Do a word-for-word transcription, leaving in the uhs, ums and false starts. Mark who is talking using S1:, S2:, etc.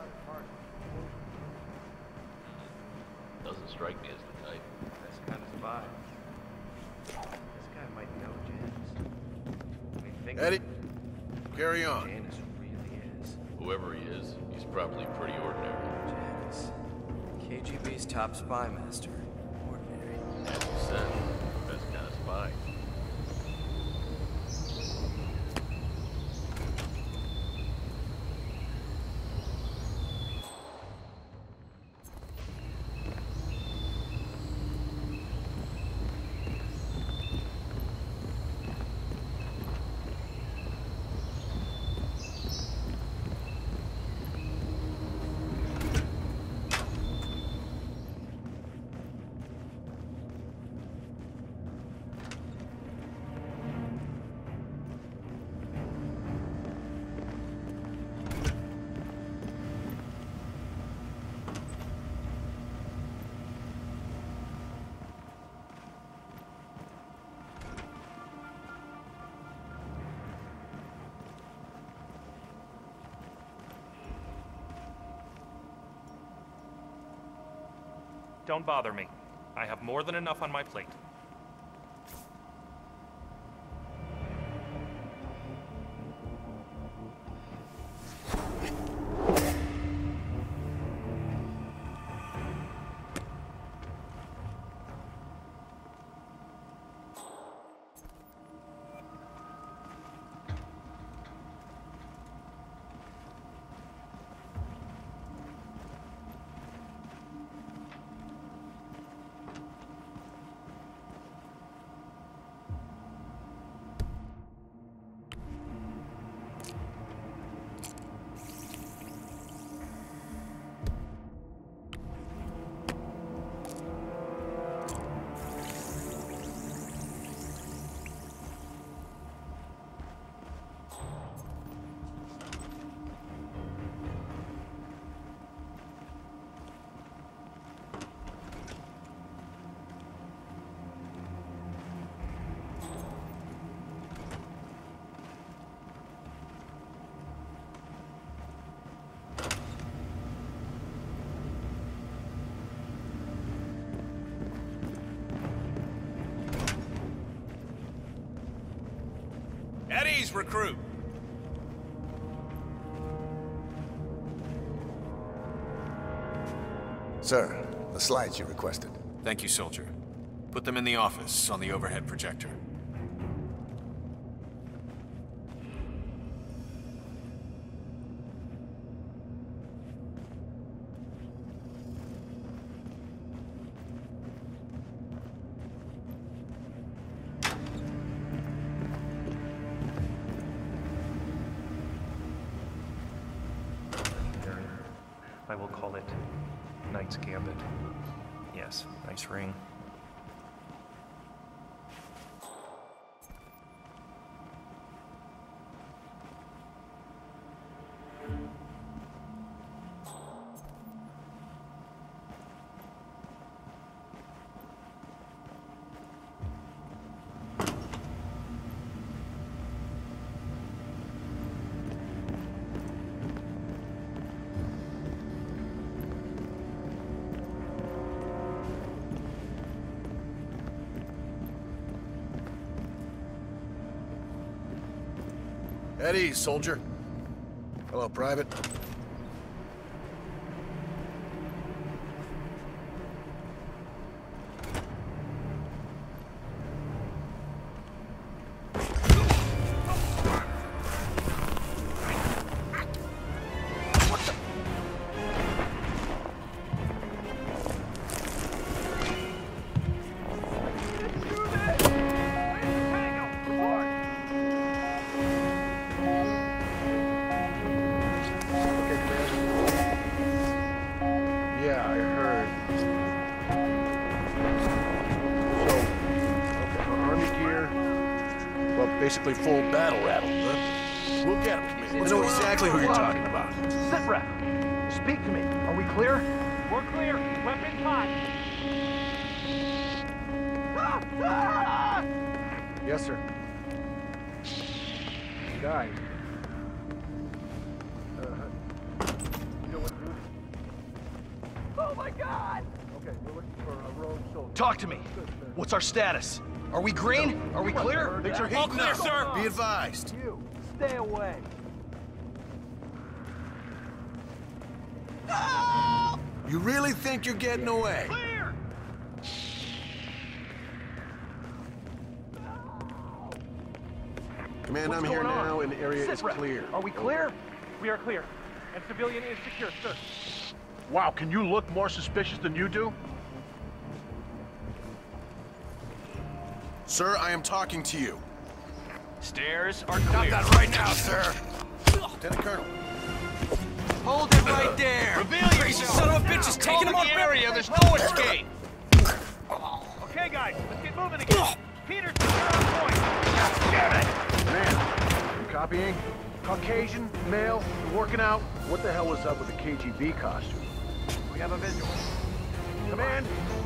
S1: Doesn't strike me as the type.
S2: This kind of spy. This guy might know Janice. I mean, think
S3: Eddie, carry on.
S2: Janice really is.
S1: Whoever he is, he's probably pretty ordinary.
S2: Janice. K G B's top spy master. Ordinary.
S1: As you said, best kind of spy.
S4: Don't bother me. I have more than enough on my plate.
S3: Eddie's recruit.
S5: Sir, the slides you requested.
S6: Thank you, soldier. Put them in the office on the overhead projector.
S4: I will call it Knight's Gambit. Yes, nice ring.
S3: Eddie, soldier. Hello, Private. Basically full battle rattle, huh? We'll get him, Commander. I know exactly who you're talking about.
S7: Sit rep. Speak to me. Are we clear?
S4: We're clear. Weapons hot.
S7: Yes, sir. Guy. Uh, you know what? Okay, we're looking for a rogue soldier.
S3: Talk to me. What's our status? Are we green? Are we clear?
S7: Things are
S3: All
S7: heating
S3: clear,
S7: up.
S3: sir.
S5: Be advised.
S7: You, stay away.
S5: You really think you're getting away?
S3: Clear.
S5: Command,
S7: What's
S5: I'm here
S7: going on?
S5: now and the area
S7: Sit
S5: is
S7: rep.
S5: clear.
S7: Are we clear?
S2: We are clear. And civilian is secure, sir.
S7: Wow, can you look more suspicious than you do?
S5: Sir, I am talking to you.
S6: Stairs are
S5: Stop
S6: clear.
S5: that right now, sir. Lieutenant Colonel.
S6: Hold it right there.
S3: Reveal
S6: Crazy
S3: yourself.
S6: son of a bitch is taking him
S3: Cover
S6: up
S3: the area.
S6: everything.
S3: There's no escape.
S2: Okay, guys, let's get moving again. Peterson, you're on point.
S3: Damn it.
S7: Man, you copying? Caucasian, male, working out. What the hell was up with the K G B costume?
S2: We have a visual.
S7: Command,